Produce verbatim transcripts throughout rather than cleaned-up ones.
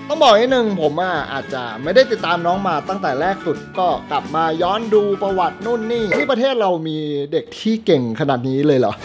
ต้องบอกนิดนึงผมอ่ะอาจจะไม่ได้ติดตามน้องมาตั้งแต่แรกสุดก็กลับมาย้อนดูประวัตินู่นนี่ที่ประเทศเรามีเด็กที่เก่งขนาดนี้เลยเหรอ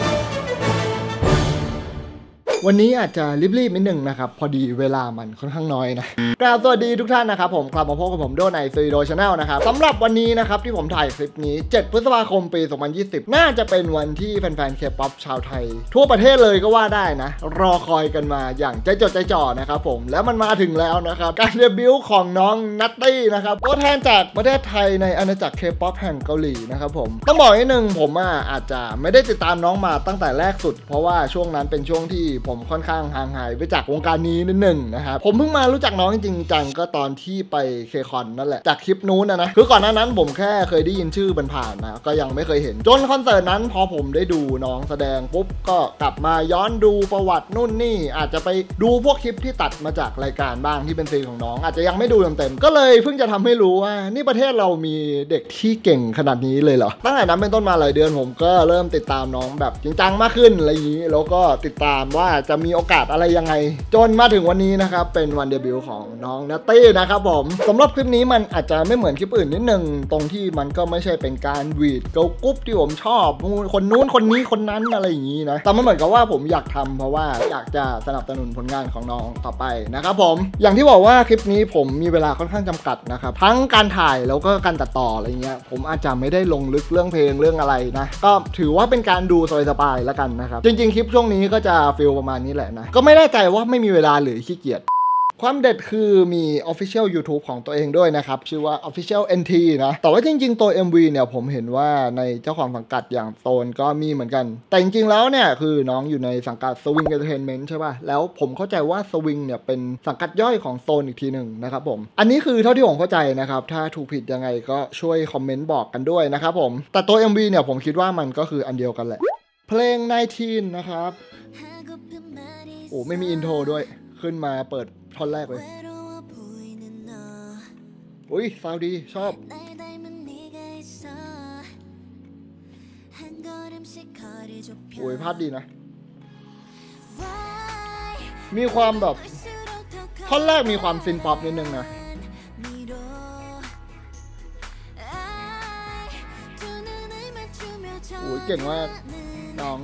วันนี้อาจจะรีบๆนิดนึงนะครับพอดีเวลามันค่อนข้างน้อยนะกราบสวัสดีทุกท่านนะครับผมกลับมาพบกับผมโดในซีโดชาแนลนะครับสำหรับวันนี้นะครับที่ผมถ่ายคลิปนี้เจ็ดพฤษภาคมปีสองพันยี่สิบน่าจะเป็นวันที่แฟนๆเคป๊อปชาวไทยทั่วประเทศเลยก็ว่าได้นะรอคอยกันมาอย่างใจจดใจจ่อนะครับผมแล้วมันมาถึงแล้วนะครับการเดบิวต์ของน้องนัตตี้นะครับตัวแทนจากประเทศไทยในอาณาจักรเคป๊อปแห่งเกาหลีนะครับผมต้องบอกนิดนึงผมอ่ะอาจจะไม่ได้ติดตามน้องมาตั้งแต่แรกสุดเพราะว่าช่วงนั้นเป็นช่วงที่ผมค่อนข้างห่างหายไปจากวงการนี้นิดหนึ่งนะครับผมเพิ่งมารู้จักน้องจริงจังก็ตอนที่ไปเคคอนนั่นแหละจากคลิปนู้นนะนะคือก่อนหน้านั้นผมแค่เคยได้ยินชื่อผ่านๆนะก็ยังไม่เคยเห็นจนคอนเสิร์ตนั้นพอผมได้ดูน้องแสดงปุ๊บก็กลับมาย้อนดูประวัตินู่นนี่อาจจะไปดูพวกคลิปที่ตัดมาจากรายการบ้างที่เป็นซีนของน้องอาจจะยังไม่ดูเต็มๆก็เลยเพิ่งจะทำให้รู้ว่านี่ประเทศเรามีเด็กที่เก่งขนาดนี้เลยเหรอตั้งแต่นั้นเป็นต้นมาหลายเดือนผมก็เริ่มติดตามน้องแบบจริงจังมากขึ้นอะไรอย่างนี้แล้วก็ติดตามว่าจะมีโอกาสอะไรยังไงจนมาถึงวันนี้นะครับเป็นวันเดบิวต์ของน้องนัตตี้นะครับผมสำหรับคลิปนี้มันอาจจะไม่เหมือนคลิปอื่นนิดนึงตรงที่มันก็ไม่ใช่เป็นการวีดเกากุ๊บที่ผมชอบคนนู้นคนนี้คนนั้นอะไรอย่างนี้นะแต่มันเหมือนกับว่าผมอยากทำเพราะว่าอยากจะสนับสนุนผลงานของน้องต่อไปนะครับผมอย่างที่บอกว่าคลิปนี้ผมมีเวลาค่อนข้างจำกัดนะครับทั้งการถ่ายแล้วก็การตัดต่ออะไรเงี้ยผมอาจจะไม่ได้ลงลึกเรื่องเพลงเรื่องอะไรนะก็ถือว่าเป็นการดูสบายๆแล้วกันนะครับจริงๆคลิปช่วงนี้ก็จะฟีลประมาณนี้แหละนะก็ไม่แน่ใจว่าไม่มีเวลาหรือขี้เกียจความเด็ดคือมี Official YouTube ของตัวเองด้วยนะครับชื่อว่า Official เอ็น ที นะแต่ว่าจริงๆตัว เอ็ม วี เนี่ยผมเห็นว่าในเจ้าของสังกัดอย่างโซนก็มีเหมือนกันแต่จริงๆแล้วเนี่ยคือน้องอยู่ในสังกัด Swing Entertainment ใช่ป่ะแล้วผมเข้าใจว่า Swing เนี่ยเป็นสังกัดย่อยของโซนอีกทีหนึ่งนะครับผมอันนี้คือเท่าที่ผมเข้าใจนะครับถ้าถูกผิดยังไงก็ช่วยคอมเมนต์บอกกันด้วยนะครับผมแต่ตัว เอ็ม วี เนี่ยผมคิดว่ามันก็คืออันเดียวกันแหละเพลงสิบเก้านะครับโอ้ไม่มีอินโทรด้วยขึ้นมาเปิดท่อนแรกเลยอุ้ยฟาวดีชอบโอ้ยภาพดีนะมีความแบบท่อนแรกมีความซินป๊อปนิดนึงนะโอ้ยเก่งมากน้อง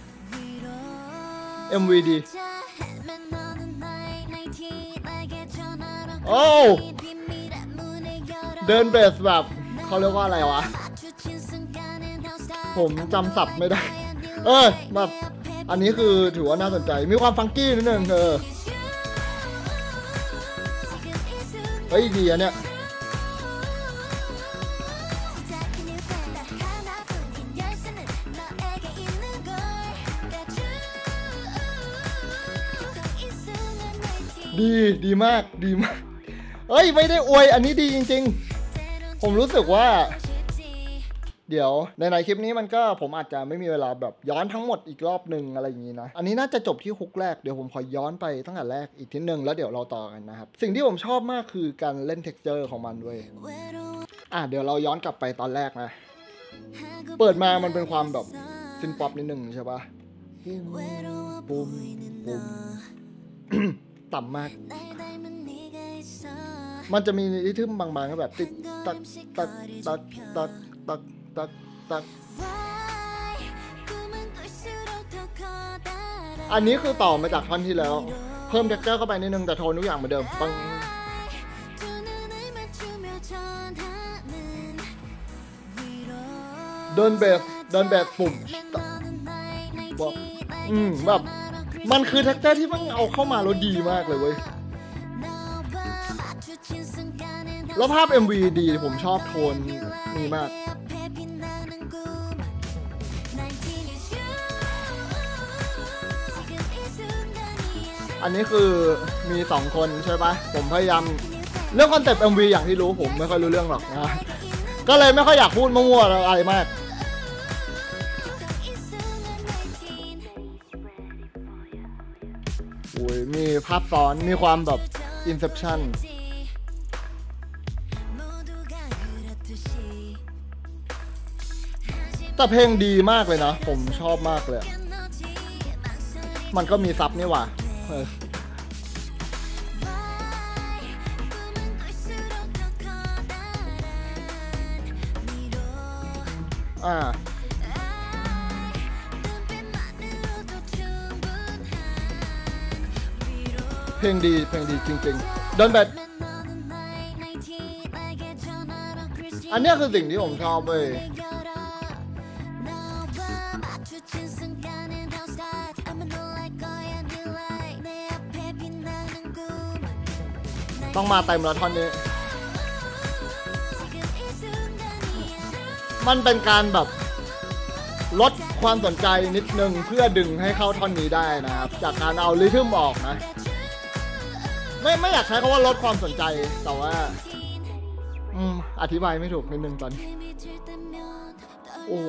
เอ็ม วี ดีโอ้เดินเบสแบบเขาเรียกว่าอะไรวะผมจำศัพท์ไม่ได้เออแบบอันนี้คือถือว่าน่าสนใจมีความฟังกี้นิดนึงเออเฮ้ยดีอันเนี้ยดีดีมากดีมากเฮ้ยไม่ได้อวยอันนี้ดีจริงๆผมรู้สึกว่าเดี๋ยวในในคลิปนี้มันก็ผมอาจจะไม่มีเวลาแบบย้อนทั้งหมดอีกรอบหนึ่งอะไรอย่างนี้นะอันนี้น่าจะจบที่ฮุกแรกเดี๋ยวผมขอย้อนไปตั้งแต่แรกอีกทีนึงแล้วเดี๋ยวเราต่อกันนะครับสิ่งที่ผมชอบมากคือการเล่น texture ของมันด้วยอ่ะเดี๋ยวเราย้อนกลับไปตอนแรกนะเปิดมามันเป็นความแบบซินป๊อปนิดนึงใช่ปะปุ้มปุ้มต่ำมากมันจะมีริทึมบางๆแบบติดตักตักตักตักตักตักตักอันนี้คือต่อมาจากท่อนที่แล้วเพิ่มเท็กเจอร์เข้าไปนิดนึงแต่โทนทุกอย่างเหมือนเดิมปังเดินเบสเดินเบสปุ่มแบบอืมแบบมันคือเท็กเจอร์ที่มันเอาเข้ามาแล้วดีมากเลยเว้ยแล้วภาพ เอ็ม วี ดีผมชอบโทนนี้มากอันนี้คือมีสองคนใช่ปะผมพยายามเรื่องคอนเซ็ปต์ เอ็ม วี อย่างที่รู้ผมไม่ค่อยรู้เรื่องหรอกนะก็เลยไม่ค่อยอยากพูดมั่วๆอะไรมากโอ้ยมีภาพซ้อนมีความแบบ Inceptionแต่เพลงดีมากเลยนะผมชอบมากเลยมันก็มีซับนี่หว่าอ่าเพลงดีเพลงดีจริงๆเดินแบบอันนี้คือสิ่งที่ผมชอบเว้ยต้องมาเต็มแล้วท่อนนี้มันเป็นการแบบลดความสนใจนิดนึงเพื่อดึงให้เข้าท่อนนี้ได้นะครับจากการเอาริทึมออกนะไม่ไม่อยากใช้คำว่าลดความสนใจแต่ว่าอืมอธิบายไม่ถูกนิดนึงตอนนี้โอ้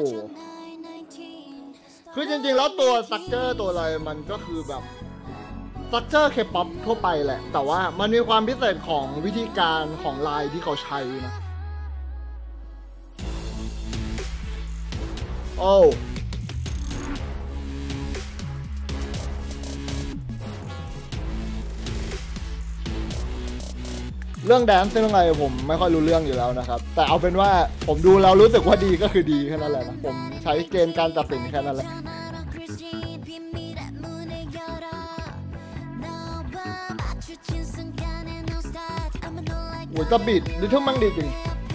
คือจริงๆแล้วตัวสตรัคเจอร์ตัวอะไรมันก็คือแบบสตรัคเจอร์เคป๊อปทั่วไปแหละแต่ว่ามันมีความพิเศษของวิธีการของลายที่เขาใช้นะโอ้เรื่องแดนซ์เรื่องอะไรผมไม่ค่อยรู้เรื่องอยู่แล้วนะครับแต่เอาเป็นว่าผมดูแล้วรู้สึกว่าดีก็คือดีแค่นั้นแหละนะผมใช้เกณฑ์การตัดสินแค่นั้นแหละโอ้ยจะบิดดิทึ่งมั่งดีจริง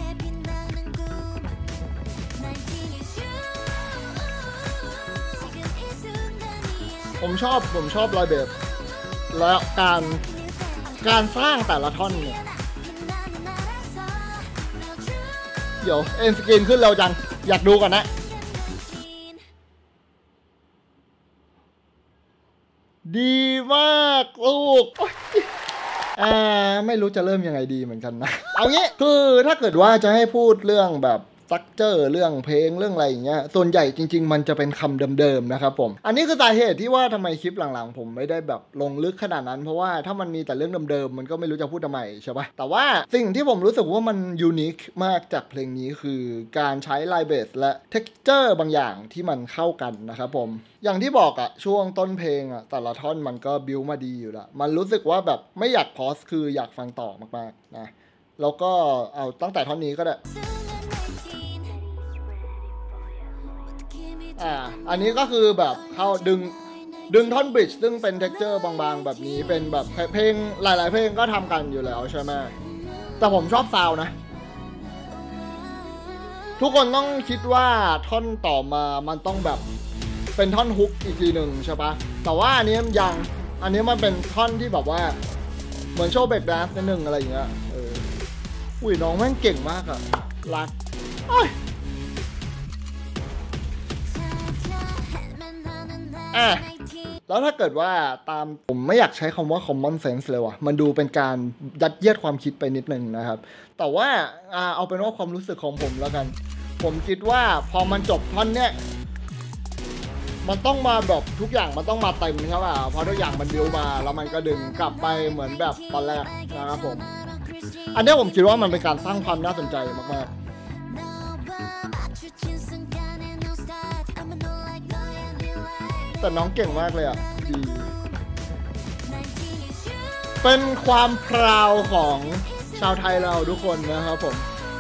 ผมชอบผมชอบรอยเบสแล้วการการสร้างแต่ละท่อนเนี่ยเดี๋ยวเอ็นสกรีนขึ้นเร็วจังอยากดูก่อนนะดีมากลูกอ่าไม่รู้จะเริ่มยังไงดีเหมือนกันนะเอางี้คือถ้าเกิดว่าจะให้พูดเรื่องแบบสตรัคเจอร์เรื่องเพลงเรื่องอะไรอย่างเงี้ยส่วนใหญ่จริงๆมันจะเป็นคำเดิมๆนะครับผมอันนี้คือสาเหตุที่ว่าทำไมคลิปหลังๆผมไม่ได้แบบลงลึกขนาดนั้นเพราะว่าถ้ามันมีแต่เรื่องเดิมๆมันก็ไม่รู้จะพูดทำไมใช่ปะแต่ว่าสิ่งที่ผมรู้สึกว่ามันยูนิคมากจากเพลงนี้คือการใช้ไลน์เบสและเท็กเจอร์บางอย่างที่มันเข้ากันนะครับผมอย่างที่บอกอะช่วงต้นเพลงอะแต่ละท่อนมันก็บิวมาดีอยู่ละมันรู้สึกว่าแบบไม่อยากพอสคืออยากฟังต่อมากๆนะแล้วก็เอาตั้งแต่ท่อนนี้ก็ได้อ่าอันนี้ก็คือแบบเข้าดึงดึงท่อนบริดจ์ซึ่งเป็นเท็กเจอร์บางๆแบบนี้เป็นแบบเพลงหลายๆเพลงก็ทำกันอยู่แล้วใช่ไหมแต่ผมชอบซาวนะทุกคนต้องคิดว่าท่อนต่อมามันต้องแบบเป็นท่อนฮุกอีกทีหนึ่งใช่ปะแต่ว่าอันนี้ยังอันนี้มันเป็นท่อนที่แบบว่าเหมือนโชว์เบรกแดนซ์นิดนึงอะไรอย่างเงี้ยเอออุ้ยน้องแม่งเก่งมากอะรักอ่ะแล้วถ้าเกิดว่าตามผมไม่อยากใช้คำว่า common sense เลยว่ะมันดูเป็นการยัดเยียดความคิดไปนิดนึงนะครับแต่ว่าอ่าเอาเป็นว่าความรู้สึกของผมแล้วกันผมคิดว่าพอมันจบท่อนเนี้ยมันต้องมาแบบทุกอย่างมันต้องมาเต็มใช่ป่ะพอทุกอย่างมันบิ้วมาแล้วมันก็ดึงกลับไปเหมือนแบบตอนแรกนะครับผมอันนี้ผมคิดว่ามันเป็นการสร้างความน่าสนใจมากๆแต่น้องเก่งมากเลยอ่ะดีเป็นความพราวของชาวไทยเราทุกคนนะครับผม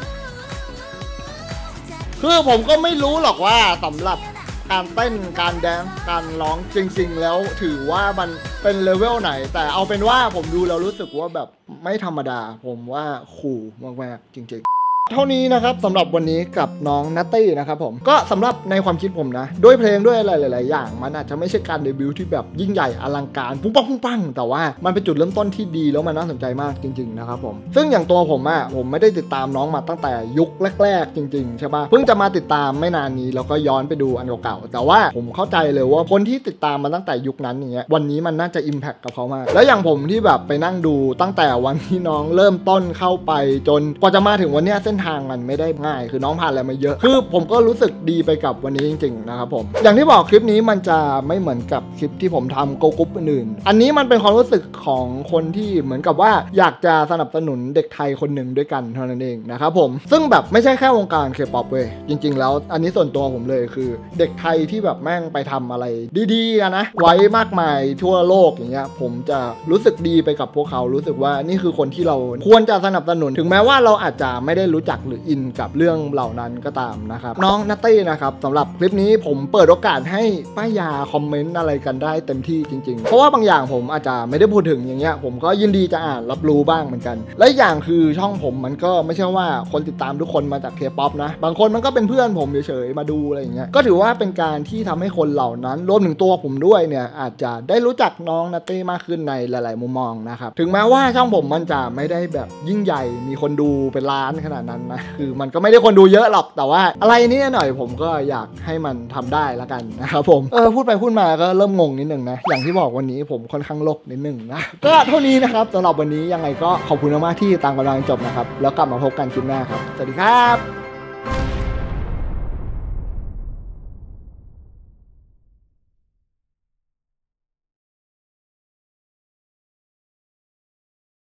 คือผมก็ไม่รู้หรอกว่าสำหรับการเต้นการแดนซ์การร้องจริงๆแล้วถือว่ามันเป็นเลเวลไหนแต่เอาเป็นว่าผมดูแล้วรู้สึกว่าแบบไม่ธรรมดาผมว่าคูลมากๆจริงๆเท่านี้นะครับสำหรับวันนี้กับน้องนัตตี้นะครับผมก็สำหรับในความคิดผมนะด้วยเพลงด้วยอะไรหลายๆอย่างมันอาจจะไม่ใช่การเดบิวต์ที่แบบยิ่งใหญ่อลังการปุ้งปังปุ้งปังแต่ว่ามันเป็นจุดเริ่มต้นที่ดีแล้วมันน่าสนใจมากจริงๆนะครับผมซึ่งอย่างตัวผมอะผมไม่ได้ติดตามน้องมาตั้งแต่ยุคแรกๆจริงๆใช่ปะเพิ่งจะมาติดตามไม่นานนี้แล้วก็ย้อนไปดูอันเก่าๆแต่ว่าผมเข้าใจเลยว่าคนที่ติดตามมาตั้งแต่ยุคนั้นอย่างเงี้ยวันนี้มันน่าจะอิมแพคกับเขามากแล้วอย่างผมที่แบบไปนั่งดูตั้งแต่วันที่น้องเริ่มต้นเข้าไปจนกว่าจะมาถึงวันนี้เส้นทางมันไม่ได้ง่ายคือน้องผ่านอะไรมาเยอะคือผมก็รู้สึกดีไปกับวันนี้จริงๆนะครับผมอย่างที่บอกคลิปนี้มันจะไม่เหมือนกับคลิปที่ผมทำโกกรุ๊ปอื่นๆอันนี้มันเป็นความรู้สึกของคนที่เหมือนกับว่าอยากจะสนับสนุนเด็กไทยคนหนึ่งด้วยกันเท่านั้นเองนะครับผมซึ่งแบบไม่ใช่แค่วงการเคป๊อปเว้ยจริงๆแล้วอันนี้ส่วนตัวผมเลยคือเด็กไทยที่แบบแม่งไปทำอะไรดีๆนะไว้มากมายทั่วโลกอย่างเงี้ยผมจะรู้สึกดีไปกับพวกเขารู้สึกว่านี่คือคนที่เราควรจะสนับสนุนถึงแม้ว่าเราอาจจะไม่ได้รู้รู้จักหรืออินกับเรื่องเหล่านั้นก็ตามนะครับน้องนัตตี้นะครับสำหรับคลิปนี้ผมเปิดโอกาสให้ป้ายาคอมเมนต์อะไรกันได้เต็มที่จริงๆเพราะว่าบางอย่างผมอาจจะไม่ได้พูดถึงอย่างเงี้ยผมก็ยินดีจะอ่านรับรู้บ้างเหมือนกันและอย่างคือช่องผมมันก็ไม่ใช่ว่าคนติดตามทุกคนมาจากเคป๊อปนะบางคนมันก็เป็นเพื่อนผมเฉยๆมาดูอะไรอย่างเงี้ยก็ถือว่าเป็นการที่ทำให้คนเหล่านั้นรวมถึงตัวผมด้วยเนี่ยอาจจะได้รู้จักน้องนัตตี้มากขึ้นในหลายๆมุมมองนะครับถึงแม้ว่าช่องผมมันจะไม่ได้แบบยิ่งใหญ่มีคนดูเป็นล้านขนาดนั้นนะคือมันก็ไม่ได้คนดูเยอะหรอกแต่ว่าอะไรนี้หน่อยผมก็อยากให้มันทำได้ละกันนะครับผมเออพูดไปพูดมาก็เริ่มงงนิดนึงนะอย่างที่บอกวันนี้ผมค่อนข้างโลกนิดนึงนะก็เท่านี้นะครับสำหรับวันนี้ยังไงก็ขอบคุณมากๆที่ตามกำลังจบนะครับแล้วกลับมาพบกันคลิปหน้าครับสวัสดีครับ